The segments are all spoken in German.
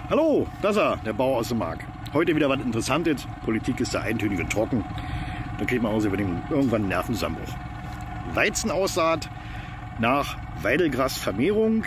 Hallo, das ist er, der Bauer aus der Mark. Heute wieder was Interessantes. Politik ist da eintönig und trocken. Da kriegt man irgendwann einen Nervenzusammenbruch. Weizenaussaat nach Weidelgrasvermehrung.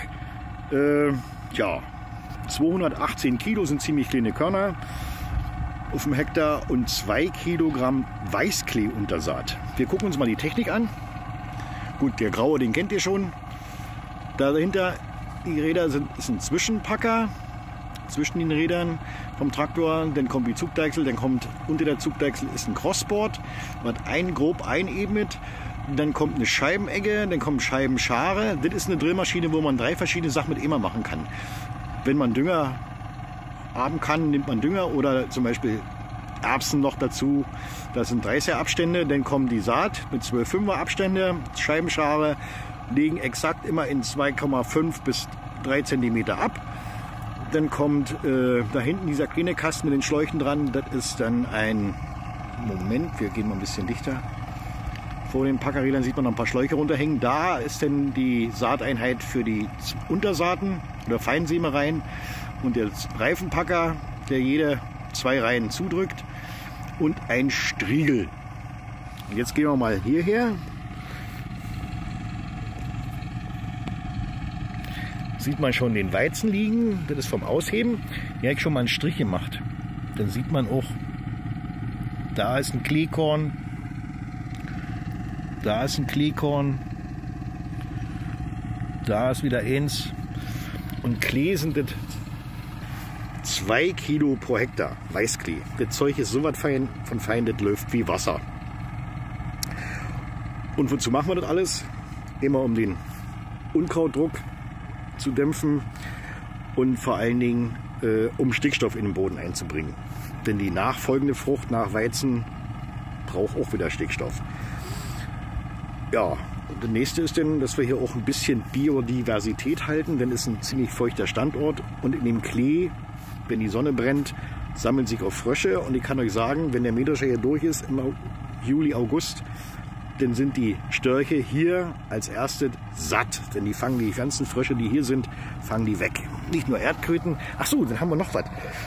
218 Kilo sind ziemlich kleine Körner auf dem Hektar und 2 Kilogramm Weißklee-Untersaat. Wir gucken uns mal die Technik an. Gut, der graue, den kennt ihr schon. Dahinter die Räder ist ein Zwischenpacker zwischen den Rädern vom Traktor. Dann kommt die Zugdeichsel, dann kommt unter der Zugdeichsel ist ein Crossboard, was grob einebnet. Dann kommt eine Scheibenegge, dann kommt Scheibenschare. Das ist eine Drillmaschine, wo man 3 verschiedene Sachen mit immer machen kann. Wenn man Dünger haben kann, nimmt man Dünger oder zum Beispiel Erbsen noch dazu. Das sind 30er Abstände. Dann kommt die Saat mit 12,5er Abstände. Scheibenschare legen exakt immer in 2,5 bis 3 cm ab. Dann kommt da hinten dieser kleine Kasten mit den Schläuchen dran. Das ist dann ein Moment, wir gehen mal ein bisschen dichter. Vor den Packerrädern sieht man noch ein paar Schläuche runterhängen. Da ist dann die Saateinheit für die Untersaaten oder Feinsämereien und der Reifenpacker, der jede 2 Reihen zudrückt und ein Striegel. Und jetzt gehen wir mal hierher. Sieht man schon den Weizen liegen, das ist vom Ausheben. Hier habe ich schon mal einen Strich gemacht. Dann sieht man auch, da ist ein Kleekorn, da ist ein Kleekorn, da ist wieder eins. Und Klee sind das 2 Kilo pro Hektar, Weißklee. Das Zeug ist so was fein, das läuft wie Wasser. Und wozu machen wir das alles? Immer um den Unkrautdruck zu dämpfen und vor allen Dingen um Stickstoff in den Boden einzubringen. Denn die nachfolgende Frucht nach Weizen braucht auch wieder Stickstoff. Ja, und das nächste ist dann, dass wir hier auch ein bisschen Biodiversität halten, denn es ist ein ziemlich feuchter Standort und in dem Klee, wenn die Sonne brennt, sammeln sich auch Frösche und ich kann euch sagen, wenn der Mähdrescher hier durch ist im Juli, August, dann sind die Störche hier als erstes satt. Denn die fangen die ganzen Frösche, die hier sind, fangen die weg. Nicht nur Erdkröten. Ach so, dann haben wir noch was.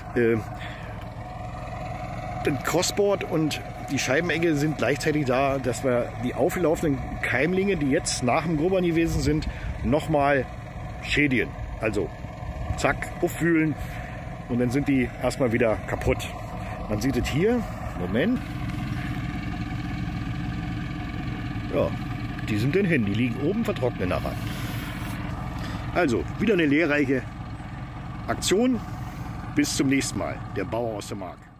Das Crossboard und die Scheibenegge sind gleichzeitig da, dass wir die aufgelaufenen Keimlinge, die jetzt nach dem Grubbern gewesen sind, nochmal schädigen. Also zack, aufwühlen und dann sind die erstmal wieder kaputt. Man sieht es hier. Moment. Ja, die sind dann hin. Die liegen oben, vertrocknen nachher. Also, wieder eine lehrreiche Aktion. Bis zum nächsten Mal. Der Bauer aus der Mark.